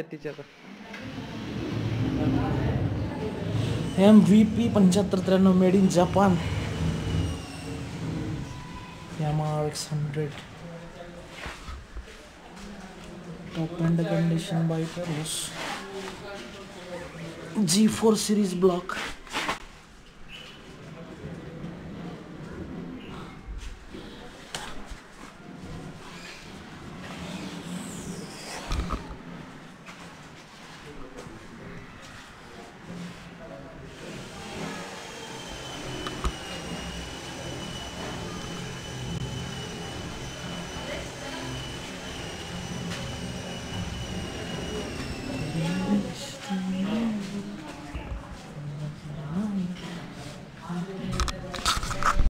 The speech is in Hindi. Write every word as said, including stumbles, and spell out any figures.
M V P पंच्याहत्तर त्र्याण्णव made in Japan. Yamaha Rx one hundred. Top end condition by Carlos. G four series block.